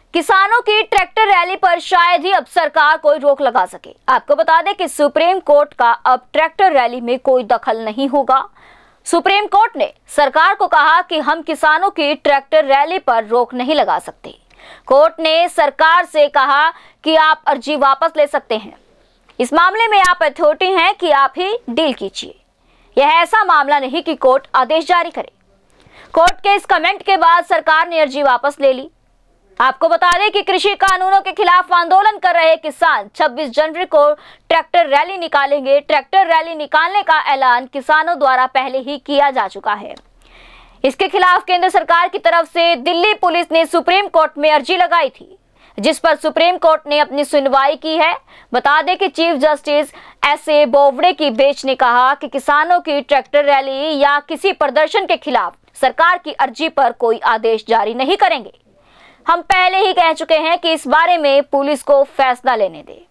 किसानों की tractor rally पर शायद ही अब सरकार कोई रोक लगा सके। आपको बता दें कि सुप्रीम कोर्ट का अब ट्रैक्टर रैली में कोई दखल नहीं होगा। सुप्रीम कोर्ट ने सरकार को कहा कि हम किसानों की ट्रैक्टर रैली पर रोक नहीं लगा सकते। कोर्ट ने सरकार से कहा कि आप अर्जी वापस ले सकते हैं। इस मामले में आप अथॉरिटी हैं कि आप ही डील कीजिए। यह ऐसा मामला नहीं कि कोर्ट आदेश जारी करे। कोर्ट के इस कमेंट के बाद सरकार ने अर्जी वापस ले ली। आपको बता दें कि कृषि कानूनों के खिलाफ आंदोलन कर रहे किसान 26 जनवरी को ट्रैक्टर रैली निकालेंगे। ट्रैक्टर रैली निकालने का ऐलान किसानों द्वारा पहले ही किया जा चुका है। इसके खिलाफ केंद्र सरकार की तरफ से दिल्ली पुलिस ने सुप्रीम कोर्ट में अर्जी लगाई थी, जिस पर सुप्रीम कोर्ट ने अपनी सुनवाई की है। बता दें कि चीफ जस्टिस एस.ए. बोबड़े की बेंच ने कहा कि किसानों की ट्रैक्टर रैली या किसी प्रदर्शन के खिलाफ सरकार की अर्जी पर कोई आदेश जारी नहीं करेंगे। हम पहले ही कह चुके हैं कि इस बारे में पुलिस को फैसला लेने दें।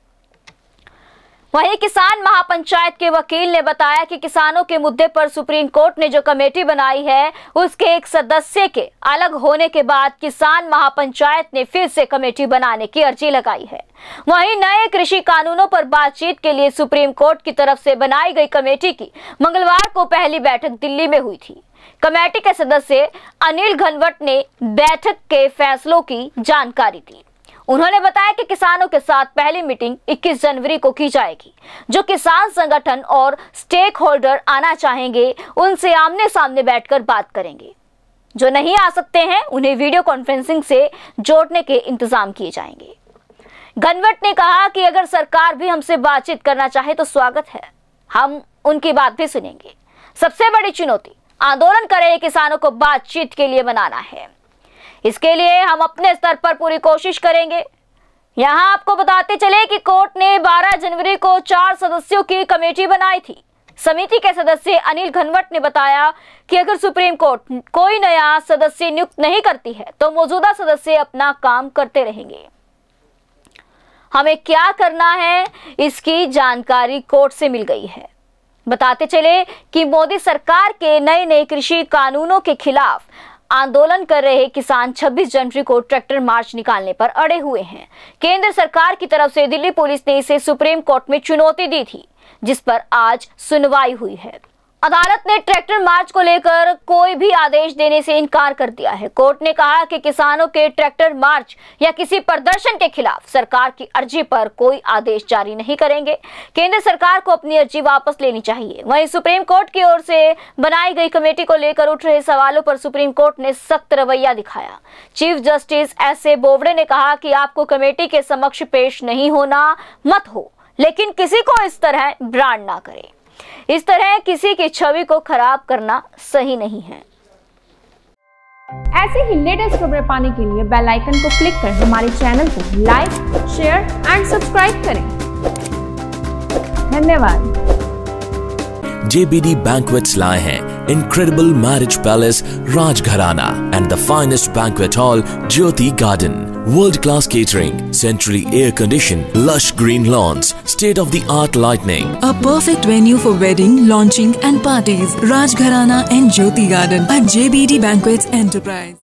वहीं किसान महापंचायत के वकील ने बताया कि किसानों के मुद्दे पर सुप्रीम कोर्ट ने जो कमेटी बनाई है, उसके एक सदस्य के अलग होने के बाद किसान महापंचायत ने फिर से कमेटी बनाने की अर्जी लगाई है। वहीं नए कृषि कानूनों पर बातचीत के लिए सुप्रीम कोर्ट की तरफ से बनाई गई कमेटी की मंगलवार को पहली बैठक दिल्ली में हुई थी। कमेटी के सदस्य अनिल घनवट ने बैठक के फैसलों की जानकारी दी। उन्होंने बताया कि किसानों के साथ पहली मीटिंग 21 जनवरी को की जाएगी। जो किसान संगठन और स्टेक होल्डर आना चाहेंगे, उनसे आमने सामने बैठकर बात करेंगे। जो नहीं आ सकते हैं, उन्हें वीडियो कॉन्फ्रेंसिंग से जोड़ने के इंतजाम किए जाएंगे। घनवट ने कहा कि अगर सरकार भी हमसे बातचीत करना चाहे तो स्वागत है, हम उनकी बात भी सुनेंगे। सबसे बड़ी चुनौती आंदोलन कर रहे किसानों को बातचीत के लिए बनाना है। इसके लिए हम अपने स्तर पर पूरी कोशिश करेंगे। यहां आपको बताते चले कि कोर्ट ने 12 जनवरी को 4 सदस्यों की कमेटी बनाई थी। समिति के सदस्य अनिल घनवट ने बताया कि अगर सुप्रीम कोर्ट कोई नया सदस्य नियुक्त नहीं करती है तो मौजूदा सदस्य अपना काम करते रहेंगे। हमें क्या करना है, इसकी जानकारी कोर्ट से मिल गई है। बताते चले कि मोदी सरकार के नए कृषि कानूनों के खिलाफ आंदोलन कर रहे किसान 26 जनवरी को ट्रैक्टर मार्च निकालने पर अड़े हुए हैं। केंद्र सरकार की तरफ से दिल्ली पुलिस ने इसे सुप्रीम कोर्ट में चुनौती दी थी, जिस पर आज सुनवाई हुई है। अदालत ने ट्रैक्टर मार्च को लेकर कोई भी आदेश देने से इनकार कर दिया है। कोर्ट ने कहा कि किसानों के ट्रैक्टर मार्च या किसी प्रदर्शन के खिलाफ सरकार की अर्जी पर कोई आदेश जारी नहीं करेंगे। केंद्र सरकार को अपनी अर्जी वापस लेनी चाहिए। वहीं सुप्रीम कोर्ट की ओर से बनाई गई कमेटी को लेकर उठ रहे सवालों पर सुप्रीम कोर्ट ने सख्त रवैया दिखाया। Chief justice एस.ए. बोबड़े ने कहा कि आपको कमेटी के समक्ष पेश नहीं होना मत हो, लेकिन किसी को इस तरह ब्रांड ना करें। इस तरह किसी की छवि को खराब करना सही नहीं है। ऐसे ही लेटेस्ट खबरें पाने के लिए बेल आइकन को क्लिक कर हमारे चैनल को लाइक, शेयर एंड सब्सक्राइब करें। धन्यवाद। JBD Banquets लाए हैं Incredible Marriage Palace Rajgharana and the finest banquet hall Jyoti Garden. World-class catering, centrally air-conditioned, lush green lawns, state-of-the-art lighting. A perfect venue for wedding, launching and parties. Rajgharana and Jyoti Garden at JBD Banquets Enterprise.